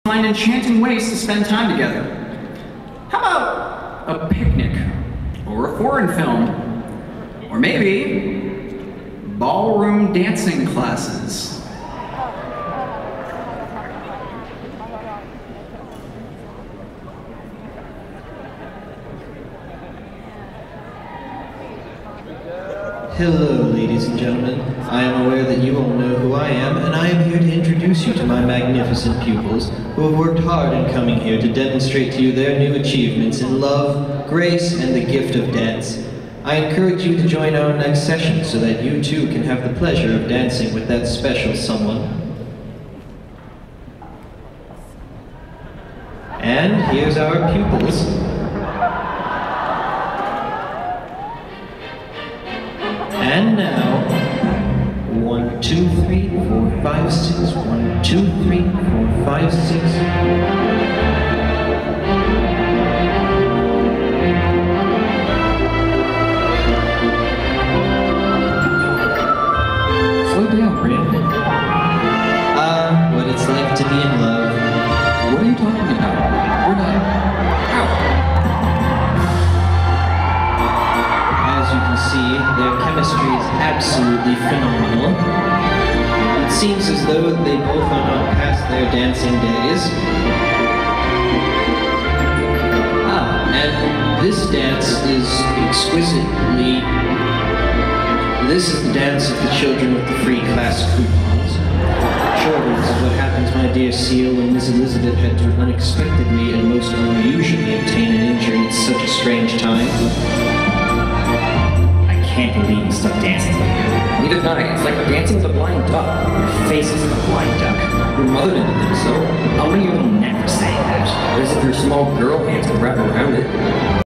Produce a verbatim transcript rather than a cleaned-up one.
Find enchanting ways to spend time together. How about a picnic, or a foreign film, or maybe ballroom dancing classes? Hello, ladies and gentlemen. I am aware that you all know who I am, and I am here to introduce you to my magnificent pupils, who have worked hard in coming here to demonstrate to you their new achievements in love, grace, and the gift of dance. I encourage you to join our next session so that you too can have the pleasure of dancing with that special someone. And here's our pupils. And now, one, two, three, four, five, six, one, two, three, four, five, six. Slow down, Brandon. Ah, what it's like to be in love. What are you talking about? We're not... Ow! As you can see, their chemistry is absolutely phenomenal. It seems as though they both are not past their dancing days. Ah, and this dance is exquisitely... This is the dance of the children with the free class coupons. Surely this is what happens, my dear Seal, when Miss Elizabeth had to unexpectedly and most unusually obtain an injury at such a strange time. I can't believe you stuck dancing like that. Neither can I. It's like dancing with a blind duck. Your face is like a blind duck. Your mother didn't think so. I would even never say that. As if your small girl hands could wrap around it.